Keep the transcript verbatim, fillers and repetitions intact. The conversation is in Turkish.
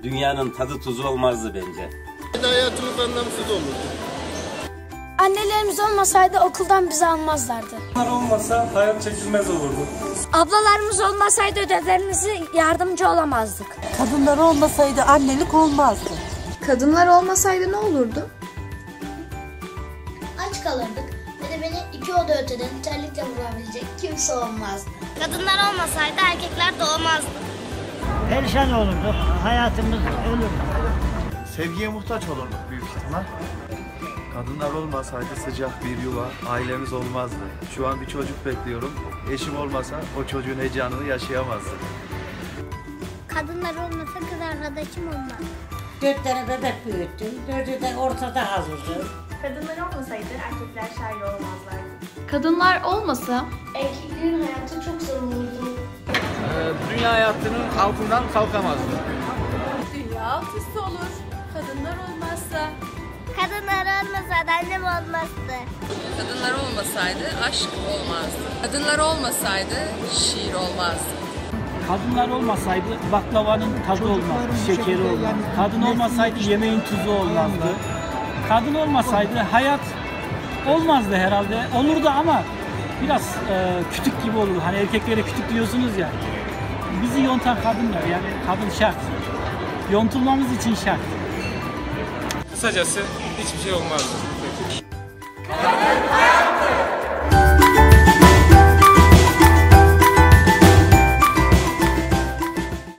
dünyanın tadı tuzu olmazdı bence. Hayatımız anlamsız olurdu. Annelerimiz olmasaydı okuldan bizi almazlardı. Onlar olmasa hayat çekilmez olurdu. Ablalarımız olmasaydı ödevlerimize yardımcı olamazdık. Kadınlar olmasaydı annelik olmazdı. Kadınlar olmasaydı ne olurdu? Aç kalırdık ve de beni iki oda öteden terlikle vurabilecek kimse olmazdı. Kadınlar olmasaydı erkekler doğmazdı. Perişan olurdu, hayatımız ölürdü. Sevgiye muhtaç olurduk büyük ihtimal. Kadınlar olmasaydı sıcak bir yuva, ailemiz olmazdı. Şu an bir çocuk bekliyorum. Eşim olmasa o çocuğun heyecanını yaşayamazdı. Kadınlar olmasa kız arkadaşım olmaz. Dört tane bebek büyüttüm. Dördü de ortada hazırdı. Kadınlar olmasaydı erkekler şair olmazlardı. Kadınlar olmasa Erkeklerin hayatı çok zor olurdu. Ee, dünya hayatının altından kalkamazdı. dünya alt üst olur. Kadınlar olmazsa Kadınlar olmasaydı annem olmazdı. Kadınlar olmasaydı aşk olmazdı. Kadınlar olmasaydı şiir olmazdı. Kadınlar olmasaydı baklavanın tadı olmazdı, şekeri olmazdı. Kadın olmasaydı yemeğin tuzu olmazdı. Kadın olmasaydı hayat olmazdı herhalde. Olurdu ama biraz e, kütük gibi olurdu. Hani erkeklere kütük diyorsunuz ya. Bizi yontan kadınlar, yani kadın şart. Yontulmamız için şart. Kısacası hiçbir şey olmazdı. Kadınlar